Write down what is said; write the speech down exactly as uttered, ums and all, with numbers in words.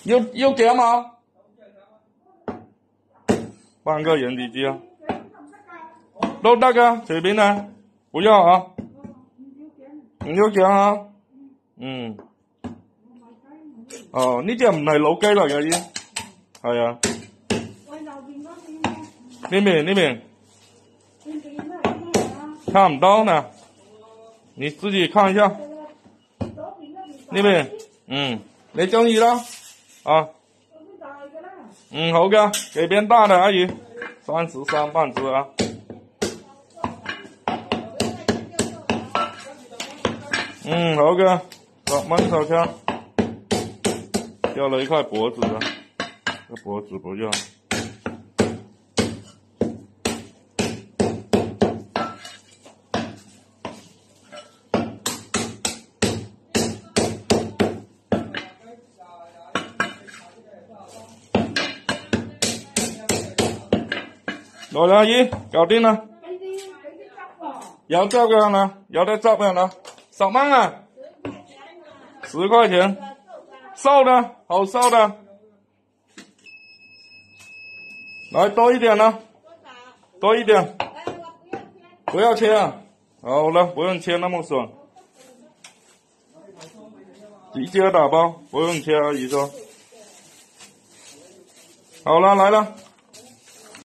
有有给吗？半个原体鸡啊，都得噶，随便啦，不要啊，唔要嘅啊，嗯，哦，呢只唔係老雞嚟嘅已經，係啊，呢邊呢邊，差唔多呢，你自己看一下，呢邊，嗯，你中意啦，啊。嗯，好嘅，给边大的阿姨，三十三半只啊。嗯，好嘅，十蚊手槍，掉了一塊脖子啊，這脖子不要。來啦，阿姨，搞掂啦。有汁嘅啦，有得汁嘅啦，十蚊啊，十塊錢，瘦的，好瘦的。來多一點啦，多一點，不要切啊。好了，不用切那麼爽，直接打包，不用切，阿姨說。好了，來了。